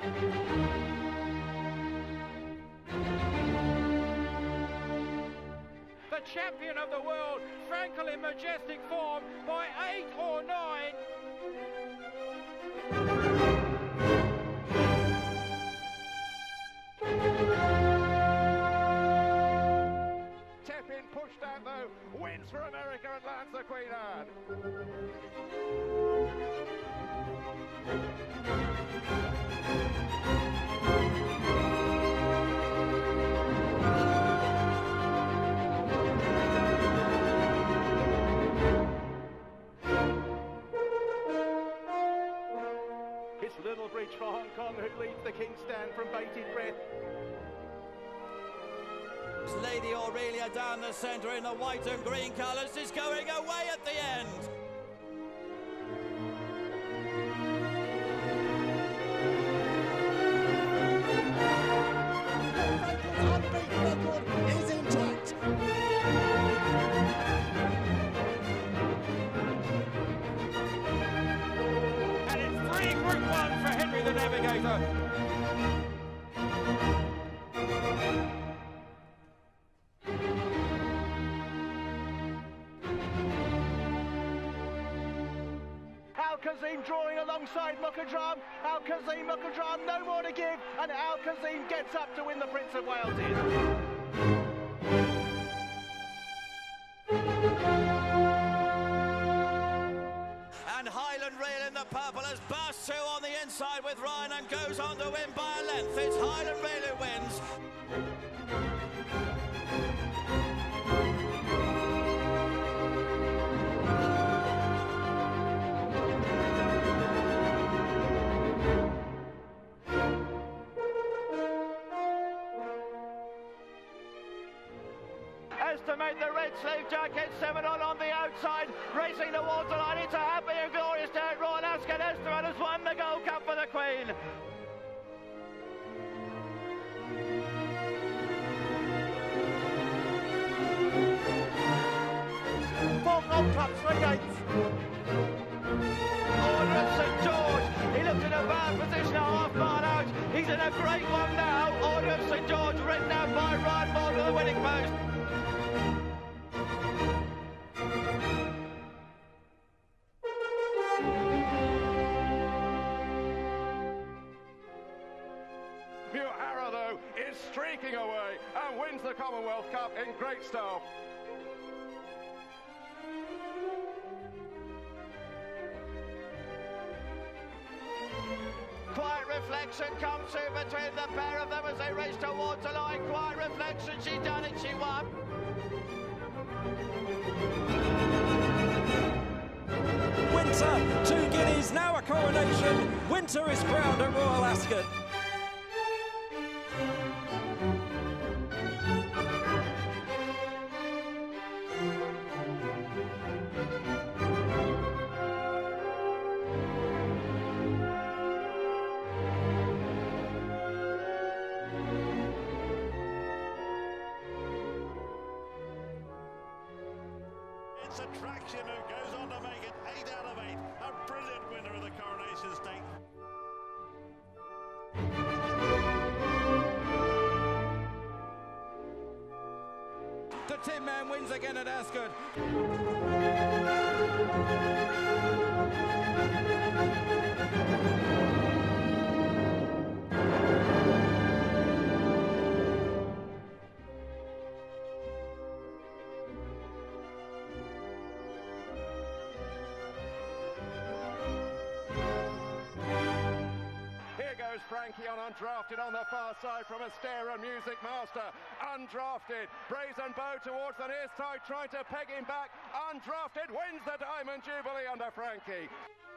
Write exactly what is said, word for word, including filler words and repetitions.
The champion of the world, Frankel in majestic form by eight or nine. Tepin pushed out though, wins for America and lands the Queen Anne. It's Little Bridge for Hong Kong who leads the King's Stand from bated breath. Lady Aurelia down the centre in the white and green colours is going away at the end. Unbeaten record is intact. And it's three Group One for Henry the Navigator. Al-Kazim drawing alongside Mukadram. Al-Kazim, Mukadram, no more to give, and Al-Kazim gets up to win the Prince of Wales in. And Highland Rail in the purple has burst through on the inside with Ryan and goes on to win by a length. It's Highland Rail who wins. As to make the red sleeve jacket, seven on on the outside, racing towards the line. It's a happy and glorious day. Royal Ascot History has won the Gold Cup for the Queen. Four Gold Cups for Gates. Order of St George. He looked in a bad position a half mile out. He's in a great one now. Order of St George, ridden out by Ryan Moore to the winning post. Harrow, though, is streaking away and wins the Commonwealth Cup in great style. Quiet Reflection comes through between the pair of them as they race towards the line. Quiet Reflection, she done it, she won. Winter, two guineas, now a coronation. Winter is crowned at Royal Ascot. It's Attraction who goes on to make it eight out of eight. A brilliant winner of the Coronation Stake. The Tin Man wins again at Ascot. Frankie on undrafted on the far side from Astera Music Master. Undrafted, Brazen Bow towards the near side, trying to peg him back. Undrafted wins the Diamond Jubilee under Frankie.